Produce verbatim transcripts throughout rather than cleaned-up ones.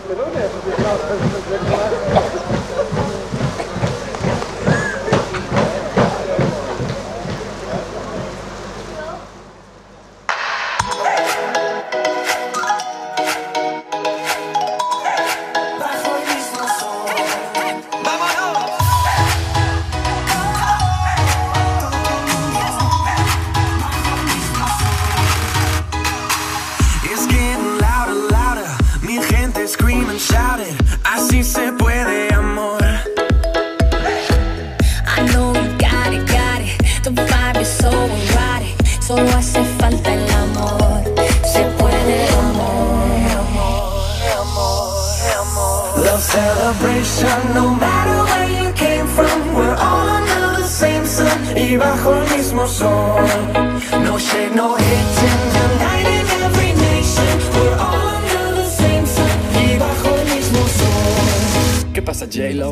Así se puede, amor. I know you got it, got it. The vibe is so erotic. Solo hace falta el amor. Se puede, amor, amor, amor, amor. Love celebration, no matter where you came from. We're all under the same sun y bajo el mismo sol. No shade, no hating, uniting every nation. We're all under the same sun y bajo el mismo sol. ¿Qué pasa, J-Lo?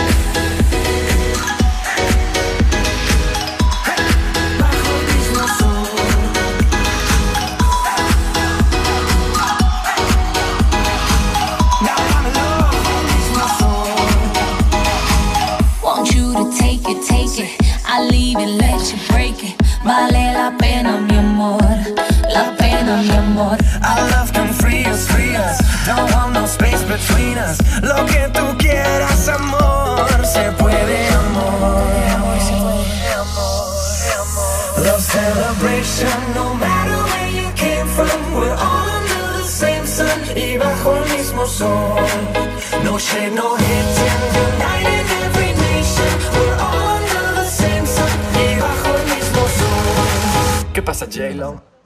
I'll leave it, let you break it. Vale la pena, mi amor. La pena, mi amor. Our love can free us, free us. Don't want no space between us. Lo que tú quieras, amor. Se puede, amor. Love celebration, no matter where you came from. We're all under the same sun y bajo el mismo sol. No shade, no hating, united every nation. We're all under the same sun y bajo el mismo sol. ¿Qué pasa, J-Lo?